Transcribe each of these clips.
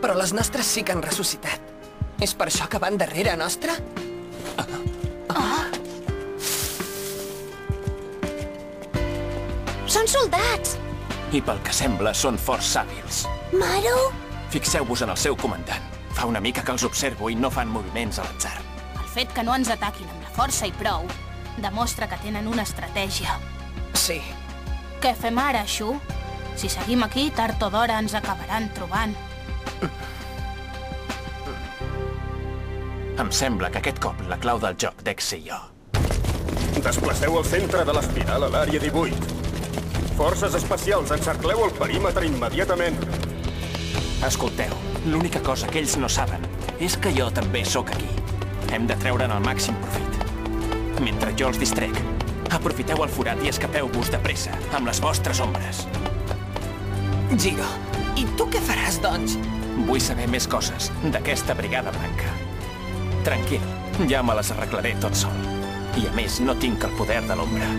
Però les nostres sí que han ressuscitat. És per això que van darrere nostra? Són soldats! I pel que sembla, són força hàbils. Maru? Fixeu-vos en el seu comandant. Fa una mica que els observo i no fan moviments a l'atzar. El fet que no ens ataquin amb la força i prou demostra que tenen una estratègia. Sí. Què fem ara, Shu? Si seguim aquí, tard o d'hora ens acabaran trobant. Em sembla que aquest cop la clau del joc dec ser jo. Desplaceu el centre de l'espiral a l'àrea 18. Forces especials, encercleu el perímetre immediatament. Escolteu, l'única cosa que ells no saben és que jo també sóc aquí. Hem de treure'n el màxim profit. Mentre jo els distrec, aprofiteu el forat i escapeu-vos de pressa amb les vostres ombres. Jiro, i tu què faràs, doncs? Vull saber més coses d'aquesta brigada blanca. Tranquil, ja me les arreglaré tot sol. I a més, no tinc el poder de l'ombra.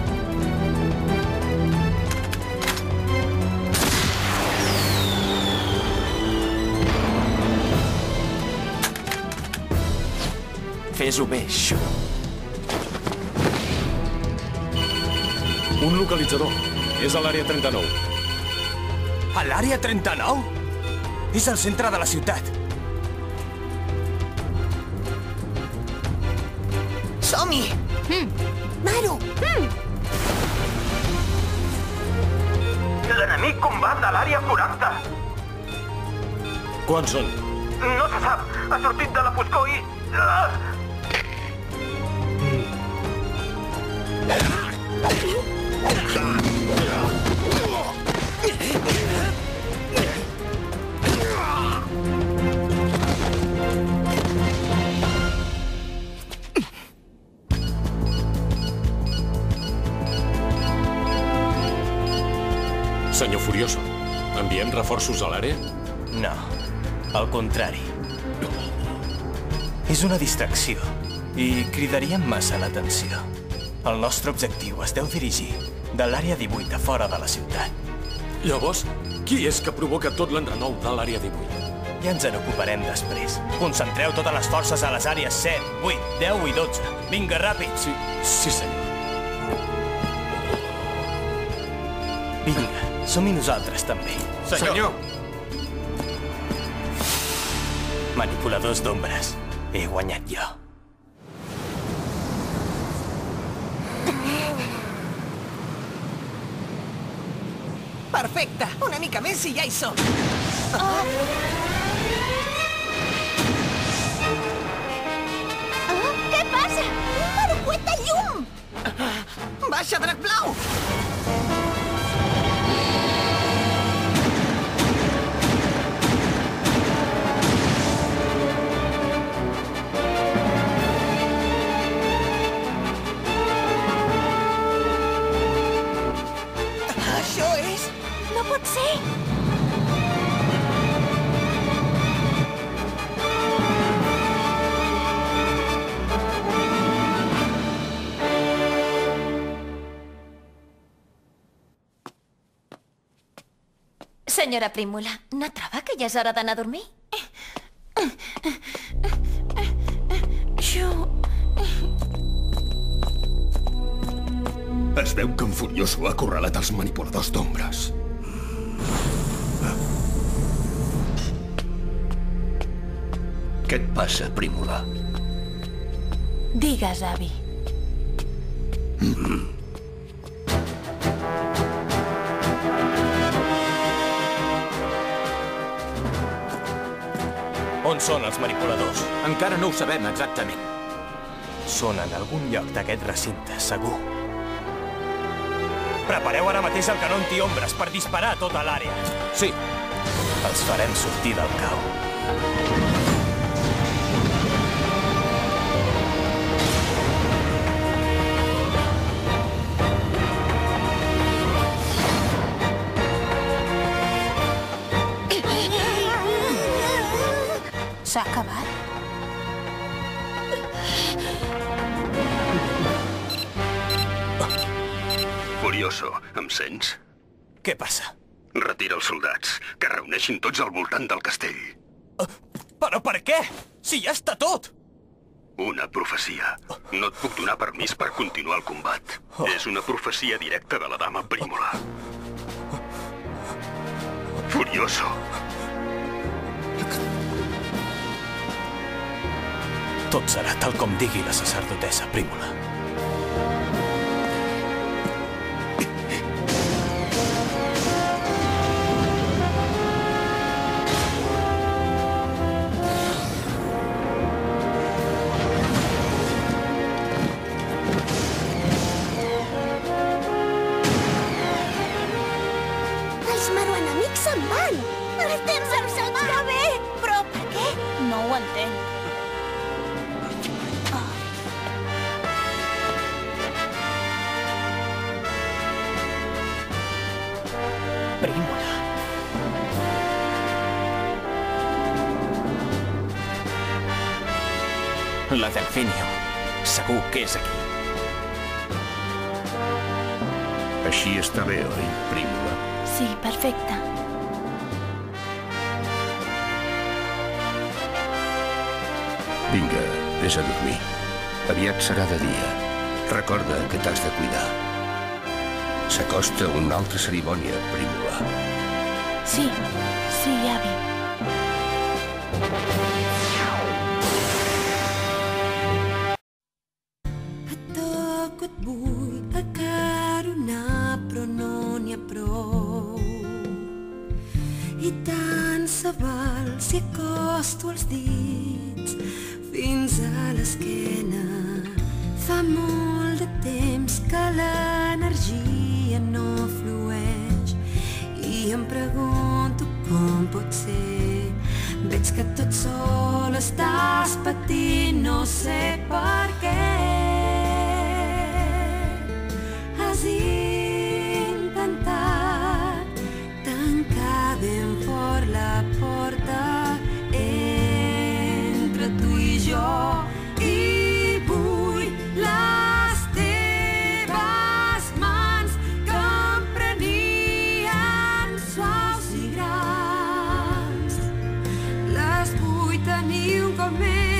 Fes-ho bé, Shu. Un localitzador. És a l'àrea 39. A l'àrea 39? És al centre de la ciutat. Som-hi! Maru! L'enemic combat a l'àrea 40. Quants són? No se sap. Ha sortit de la foscor i... Senyor Furioso, enviem reforços a l'àrea? No, al contrari. És una distracció i cridaríem massa l'atenció. El nostre objectiu es deu dirigir de l'àrea 18 a fora de la ciutat. Llavors, qui és que provoca tot l'enrenou de l'àrea 18? Ja ens en ocuparem després. Concentreu totes les forces a les àrees 7, 8, 10 i 12. Vinga, ràpid! Sí, senyor. Vinga, som-hi nosaltres també. Senyor! Manipuladors d'ombres. He guanyat jo. Perfecte! Una mica més i ja hi som! Què passa? Un marucuet de llum! Baixa, drac blau! Això és... No pot ser! Senyora Prímula, no troba que ja és hora d'anar a dormir? Es veu que en Furioso ha acorralat els manipuladors d'ombres. Què et passa, Prímula? Digues, avi. On són els manipuladors? Encara no ho sabem exactament. Són en algun lloc d'aquest recinte, segur. Prepareu ara mateix el canó antiombres per disparar a tota l'àrea. Sí. Els farem sortir del cau. S'ha acabat? Furioso, em sents? Què passa? Retira els soldats, que reuneixin tots al voltant del castell. Però per què? Si ja està tot! Una profecia. No et puc donar permís per continuar el combat. És una profecia directa de la dama Prímula. Furioso. Tot serà tal com digui la sacerdotessa Prímula. Els maroenemics se'n van! El temps em se'n va bé! Però per què? No ho entenc. Prímula. La Delfinio. Segur que és aquí. Així està bé, oi, Prímula? Sí, perfecte. Vinga, vés a dormir. Aviat serà de dia. Recorda que t'has de cuidar. S'acosta una altra cerimònia, Prímula. Sí, sí, avi. Et toco, et vull acaronar, però no n'hi ha prou. I tant se val si acosto els dits fins a l'esquena. Fa molt de temps que l'energia no flueix i em pregunto com pot ser. Veig que tot sol estàs patint, no sé per què. Has intentat tancar ben fort la porta entre tu i jo. Tenir un cop més